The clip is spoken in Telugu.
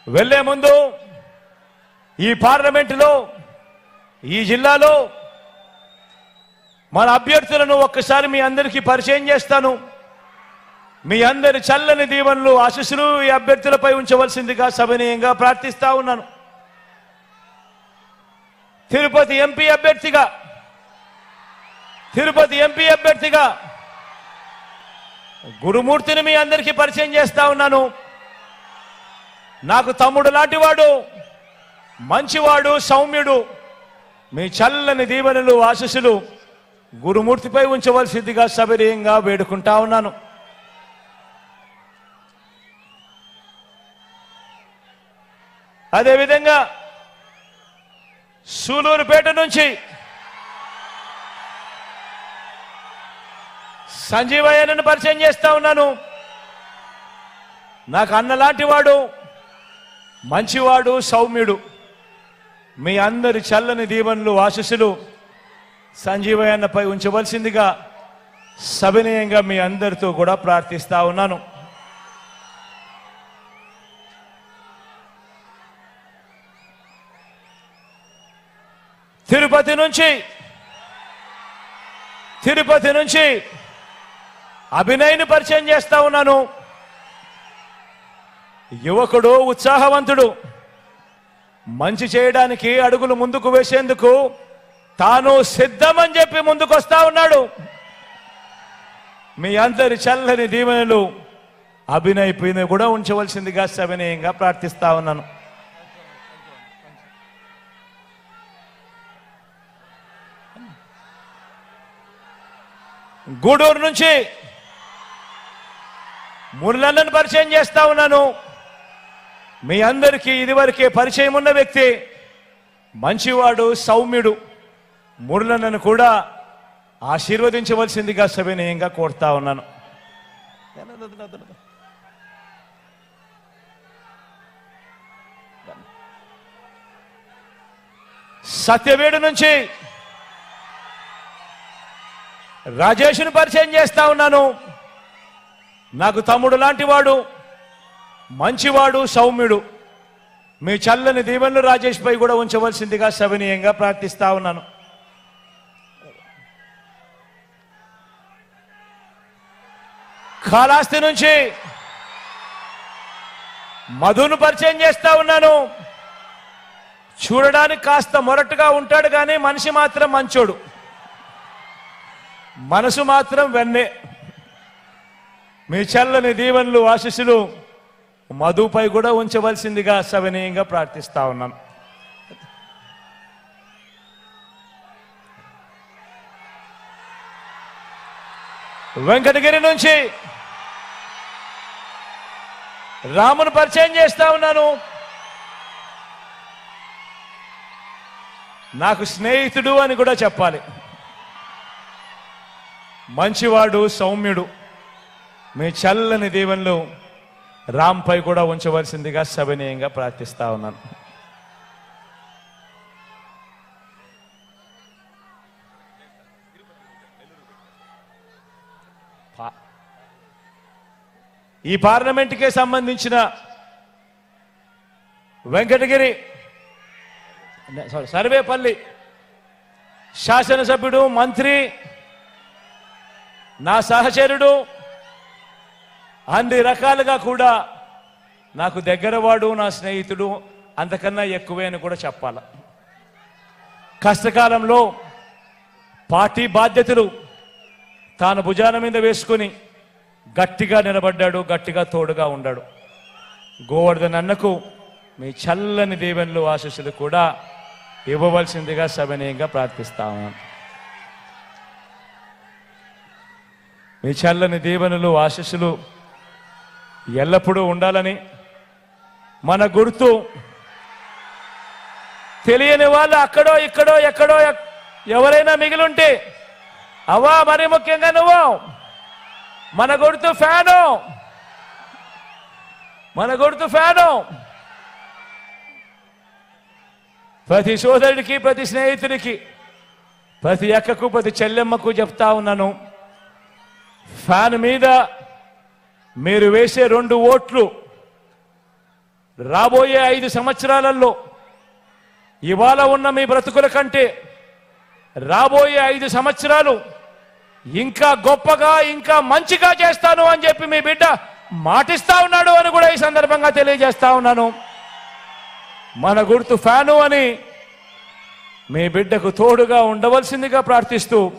వెళ్లే ముందు ఈ పార్లమెంటులో ఈ జిల్లాలో మన అభ్యర్థులను ఒక్కసారి మీ అందరికీ పరిచయం చేస్తాను. మీ అందరి చల్లని దీవెనలు ఆశీస్సులు ఈ అభ్యర్థులపై ఉంచవలసిందిగా సవినయంగా ప్రార్థిస్తా ఉన్నాను. తిరుపతి ఎంపీ అభ్యర్థిగా గురుమూర్తిని మీ అందరికీ పరిచయం చేస్తా ఉన్నాను. నాకు తమ్ముడు లాంటివాడు, మంచివాడు, సౌమ్యుడు. మీ చల్లని దీవెనలు ఆశీస్సులు గురుమూర్తిపై ఉంచవలసిందిగా సవినయంగా వేడుకుంటా ఉన్నాను. అదేవిధంగా సూలూరుపేట నుంచి సంజీవయ్యను పరిచయం చేస్తా ఉన్నాను. నాకు అన్నలాంటి వాడు, మంచివాడు, సౌమ్యుడు. మీ అందరి చల్లని దీవెనలు ఆశీస్సులు సంజీవయ్యపై ఉంచవలసిందిగా సవినయంగా మీ అందరితో కూడా ప్రార్థిస్తా ఉన్నాను. తిరుపతి నుంచి అభినయ్ని పరిచయం చేస్తా ఉన్నాను. యువకుడు, ఉత్సాహవంతుడు, మంచి చేయడానికి అడుగులు ముందుకు వేసేందుకు తాను సిద్ధమని చెప్పి ముందుకు వస్తా ఉన్నాడు. మీ అందరి చల్లని దీవెనలు అభినయ్ పైన కూడా ఉంచవలసిందిగా సవినయంగా ప్రార్థిస్తా ఉన్నాను. గూడూరు నుంచి మురళన్నను పరిచయం చేస్తా ఉన్నాను. మీ అందరికీ ఇదివరకే పరిచయం ఉన్న వ్యక్తి, మంచివాడు, సౌమ్యుడు. మురళన్నను కూడా ఆశీర్వదించవలసిందిగా సవినయంగా కోరుతా ఉన్నాను. సత్యవేడు నుంచి రాజేష్ను పరిచయం చేస్తా ఉన్నాను. నాకు తమ్ముడు లాంటివాడు, మంచివాడు, సౌమ్యుడు. మీ చల్లని దీవెనలు రాజేష్ పై కూడా ఉంచవలసిందిగా సవినయంగా ప్రార్థిస్తా ఉన్నాను. కాళహస్తి నుంచి మధును పరిచయం చేస్తా ఉన్నాను. చూడడానికి కాస్త మొరటుగా ఉంటాడు కానీ మనిషి మాత్రం మంచోడు, మనసు మాత్రం వెన్నే. మీ చల్లని దీవెనలు ఆశీస్సులు మధుపై కూడా ఉంచవలసిందిగా సవినయంగా ప్రార్థిస్తా ఉన్నాను. వెంకటగిరి నుంచి రామును పరిచయం చేస్తా ఉన్నాను. నాకు స్నేహితుడు అని కూడా చెప్పాలి. మంచివాడు, సౌమ్యుడు. మీ చల్లని దీవెనలు రాంపై కూడా ఉంచవలసిందిగా సవినయంగా ప్రార్థిస్తా ఉన్నాను. ఈ పార్లమెంటుకే సంబంధించిన వెంకటగిరి సర్వేపల్లి శాసనసభ్యుడు, మంత్రి, నా సహచరుడు, అన్ని రకాలుగా కూడా నాకు దగ్గరవాడు, నా స్నేహితుడు, అంతకన్నా ఎక్కువే అని కూడా చెప్పాల. కష్టకాలంలో పార్టీ బాధ్యతలు తాను భుజాన మీద వేసుకుని గట్టిగా నిలబడ్డాడు, గట్టిగా తోడుగా ఉన్నాడు. గోవర్ధన్ అన్నకు మీ చల్లని దీవెనలు ఆశీస్సులు కూడా ఇవ్వవలసిందిగా సవినయంగా ప్రార్థిస్తాము. మీ చల్లని దీవెనలు ఆశీస్సులు ఎల్లప్పుడూ ఉండాలని, మన గుర్తు తెలియని వాళ్ళు అక్కడో ఇక్కడో ఎక్కడో ఎవరైనా మిగిలుంటే, అవ్వా మరి ముఖ్యంగా నువ్వు మన గుర్తు ఫ్యాను. ప్రతి సోదరుడికి, ప్రతి స్నేహితుడికి, ప్రతి అక్కకు, ప్రతి చెల్లెమ్మకు చెప్తా ఉన్నాను, ఫ్యాన్ మీద మీరు వేసే 2 ఓట్లు రాబోయే 5 సంవత్సరాలలో ఇవాళ ఉన్న మీ బ్రతుకుల కంటే రాబోయే 5 సంవత్సరాలు ఇంకా గొప్పగా ఇంకా మంచిగా చేస్తాను అని చెప్పి మీ బిడ్డ మాటిస్తా ఉన్నాడు అని కూడా ఈ సందర్భంగా తెలియజేస్తా ఉన్నాను. మన గుర్తు ఫ్యాను అని మీ బిడ్డకు తోడుగా ఉండవలసిందిగా ప్రార్థిస్తూ